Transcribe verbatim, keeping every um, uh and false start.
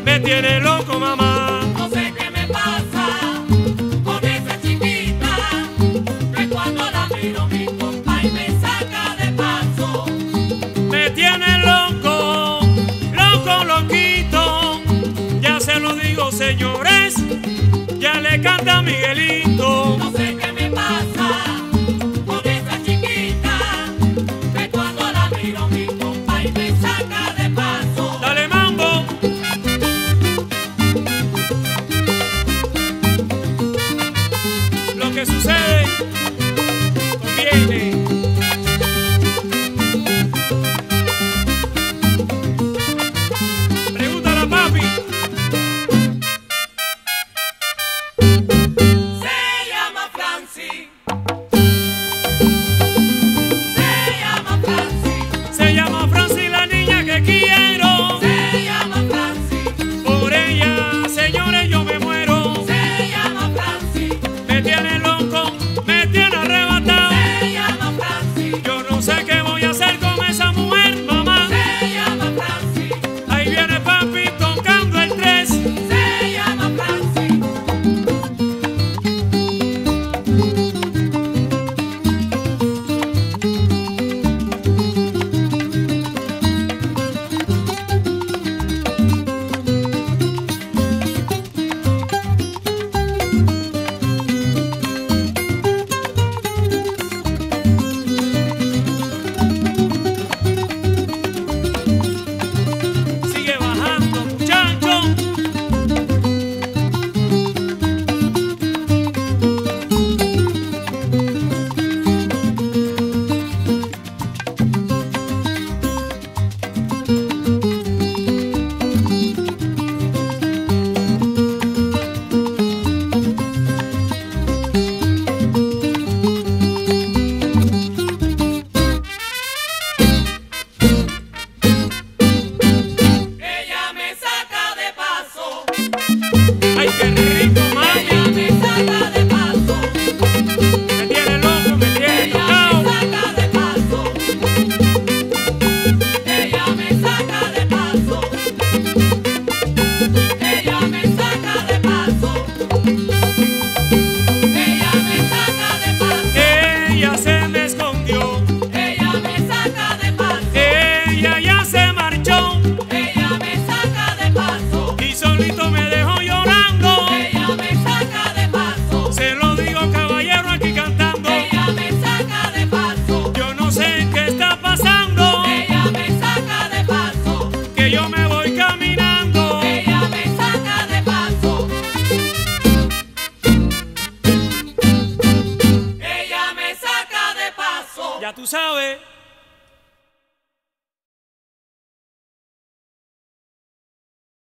me tiene loco, mamá. No sé qué me pasa con esa chiquita, que cuando la miro mi compa y me saca de paso. Me tiene loco, loco, loquito. Ya se lo digo, señores, ya le canta Miguelito. No sé qué me pasa con esa chiquita, que cuando la miro mi compa y me saca de paso. Dale mambo. Lo que sucede conviene. Pregúntale a papi. Se llama Franci. Se llama Franci. Se llama Franci, la niña que quiero. Se llama Franci. Por ella, señores, yo me muero. Se llama Franci. Me tiene loco, me tiene arrebatado. Se llama Franci. Yo no sé qué voy a hacer con esa mujer, mamá. Se llama Franci. Ahí viene papi tocando el tres. Se llama Franci. Sigue bajando, muchacho. Ella me saca de paso. Ay, qué rico, mami. Ella me saca de paso. Me tiene loco, me tiene Ella tocado. me saca de paso. Ella me saca de paso. Ella me saca de paso. Ella me saca de paso. Ella se me escondió. Ella me saca de paso. Ella ya se marchó. Ella me saca de paso. Y solito me dejó llorando. Ella me saca de paso. Se lo digo, caballero, aquí cantando. Ella me saca de paso. Yo no sé qué está pasando. Ella me saca de paso. Que yo me voy caminando. Ella me saca de paso. Ella me saca de paso. Ya tú sabes.